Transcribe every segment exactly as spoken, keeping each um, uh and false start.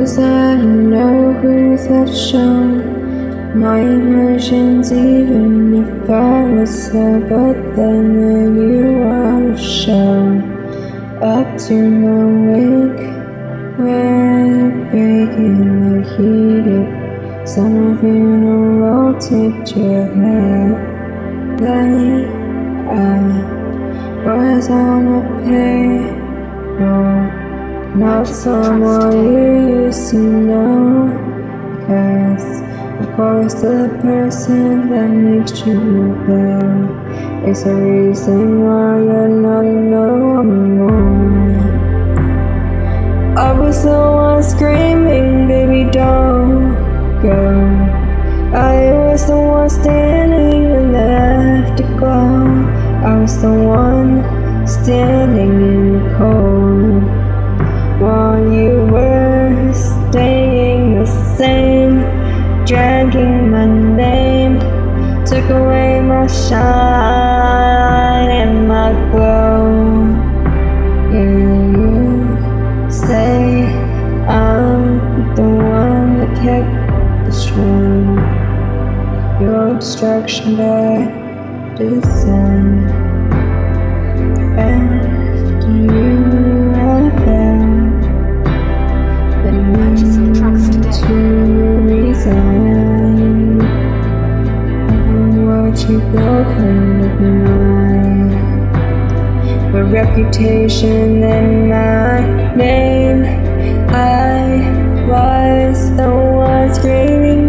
Who's I know who's that shown my emotions, even if I was there, but then you are to show up to no wake where you're breaking like heated. Some of you know rotate your hair like I was on a payroll, not someone you used to know. Cause of course the person that makes you well is the reason why you're not no more. I was the one screaming, baby don't go. I was the one standing in the afterglow. I was the one standing in the cold while you were staying the same, dragging my name, took away my shine and my glow. You say I'm the one that kept the strong, your destruction by design. After you I fell, but need to resign. And what you broken with my, my reputation and my name. I was the one screaming,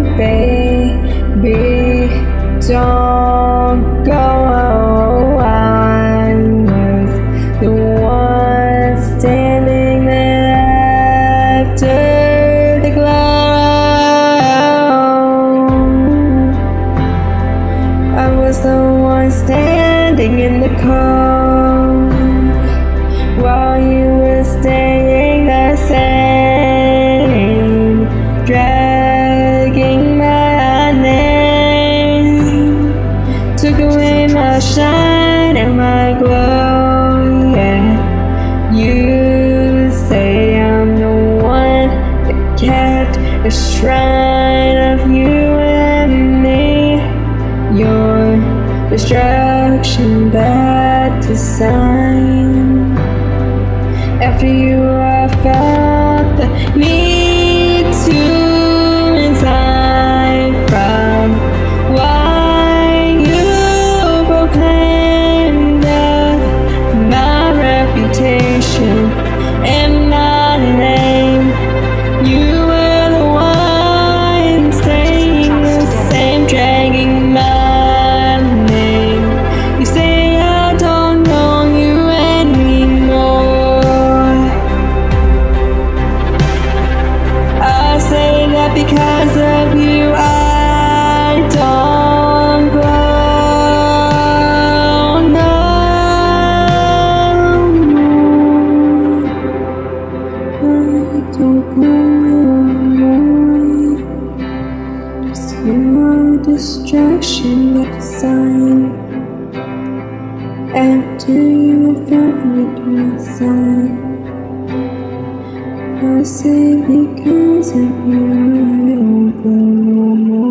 baby, don't go. I was the one standing there after the glow. I was the one standing in the cold while you were staying the same, dragging my name, took away my shine and my glow. Yeah, you say I'm the one that kept a shrine of you and me. Your destruction bad design. After you I felt the need to resign from why you proclaimed my reputation and my name. You were the one staying the same, dragging my name. You say I don't know you anymore. I say that because of you I don't grow no more. I don't grow no more. Just your distraction that design. After you found me design, I say because of you I don't grow no more.